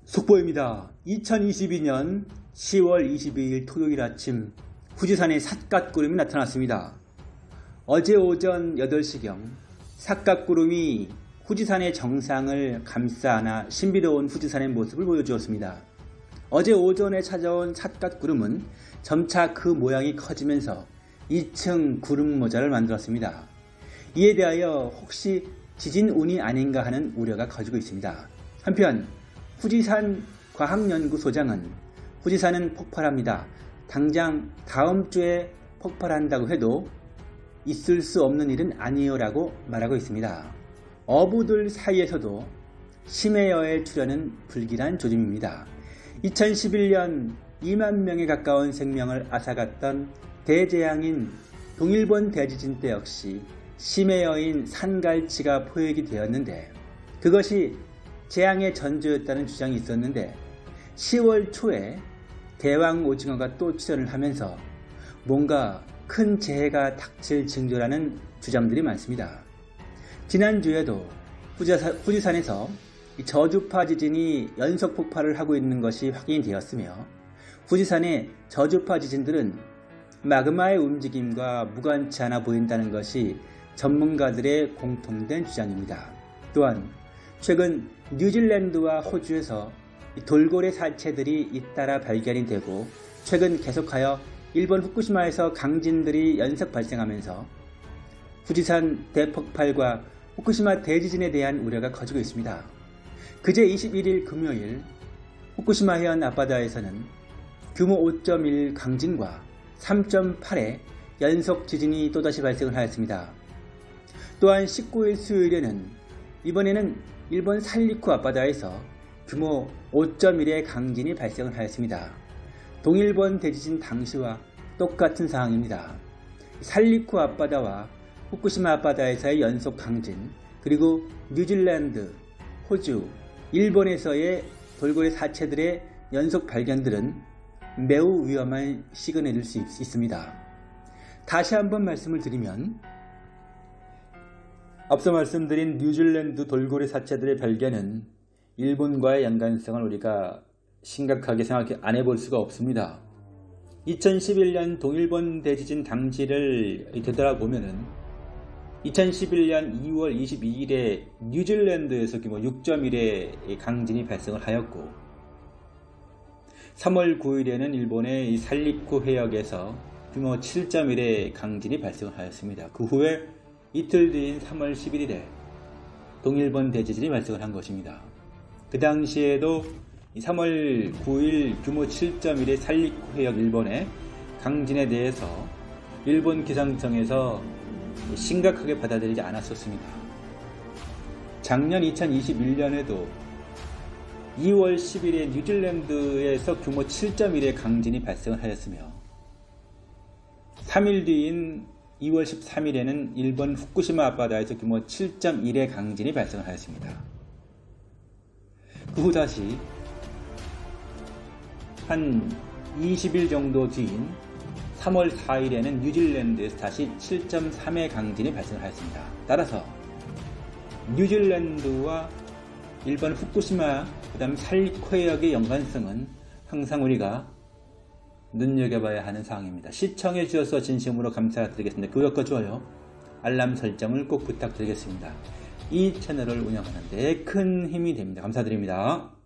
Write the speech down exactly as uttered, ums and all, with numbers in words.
속보입니다. 이천이십이 년 시월 이십이일 토요일 아침 후지산에 삿갓구름이 나타났습니다. 어제 오전 여덟 시경 삿갓구름이 후지산의 정상을 감싸 안아 신비로운 후지산의 모습을 보여주었습니다. 어제 오전에 찾아온 삿갓구름은 점차 그 모양이 커지면서 이 층 구름 모자를 만들었습니다. 이에 대하여 혹시 지진운이 아닌가 하는 우려가 커지고 있습니다. 한편 후지산 과학연구소장은 후지산은 폭발합니다. 당장 다음 주에 폭발한다고 해도 있을 수 없는 일은 아니에요 라고 말하고 있습니다. 어부들 사이에서도 심해여의 출현은 불길한 조짐입니다. 이천십일 년 이만 명에 가까운 생명을 앗아갔던 대재앙인 동일본 대지진 때 역시 심해여인 산갈치가 포획이 되었는데 그것이 재앙의 전조였다는 주장이 있었는데 시월 초에 대왕 오징어가 또 출현을 하면서 뭔가 큰 재해가 닥칠 징조라는 주장들이 많습니다. 지난주에도 후지산에서 저주파 지진이 연속 폭발을 하고 있는 것이 확인이 되었으며 후지산의 저주파 지진들은 마그마의 움직임과 무관치 않아 보인다는 것이 전문가들의 공통된 주장입니다. 또한 최근 뉴질랜드와 호주에서 돌고래 사체들이 잇따라 발견이 되고 최근 계속하여 일본 후쿠시마에서 강진들이 연속 발생하면서 후지산 대폭발과 후쿠시마 대지진에 대한 우려가 커지고 있습니다. 그제 이십일일 금요일 후쿠시마현 앞바다에서는 규모 오 점 일 강진과 삼 점 팔의 연속 지진이 또다시 발생을 하였습니다. 또한 십구일 수요일에는 이번에는 일본 살리쿠 앞바다에서 규모 오 점 일의 강진이 발생을 하였습니다. 동일본 대지진 당시와 똑같은 상황입니다. 살리쿠 앞바다와 후쿠시마 앞바다에서의 연속 강진, 그리고 뉴질랜드, 호주, 일본에서의 돌고래 사체들의 연속 발견들은 매우 위험한 시그널일 수 있습니다. 다시 한번 말씀을 드리면 앞서 말씀드린 뉴질랜드 돌고래 사체들의 발견은 일본과의 연관성을 우리가 심각하게 생각해 안 해볼 수가 없습니다. 이천십일 년 동일본 대지진 당시를 되돌아보면은 이천십일 년 이월 이십이일에 뉴질랜드에서 규모 육 점 일의 강진이 발생을 하였고 삼월 구일에는 일본의 살리쿠 해역에서 규모 칠 점 일의 강진이 발생을 하였습니다. 그 후에 이틀 뒤인 삼월 십일일에 동일본 대지진이 발생을 한 것입니다. 그 당시에도 삼월 구일 규모 칠 점 일의 살리쿠 해역 일본의 강진에 대해서 일본 기상청에서 심각하게 받아들이지 않았었습니다. 작년 이천이십일 년에도 이월 십일에 뉴질랜드에서 규모 칠 점 일의 강진이 발생을 하였으며 삼 일 뒤인 이월 십삼일에는 일본 후쿠시마 앞바다에서 규모 칠 점 일의 강진이 발생을 하였습니다. 그 후 다시 한 이십 일 정도 뒤인 삼월 사일에는 뉴질랜드에서 다시 칠 점 삼의 강진이 발생을 하였습니다. 따라서 뉴질랜드와 일본 후쿠시마 그 다음 살리쿠 해역의 연관성은 항상 우리가 눈여겨봐야 하는 사항입니다. 시청해 주셔서 진심으로 감사드리겠습니다. 구독과 좋아요, 알람 설정을 꼭 부탁드리겠습니다. 이 채널을 운영하는 데 큰 힘이 됩니다. 감사드립니다.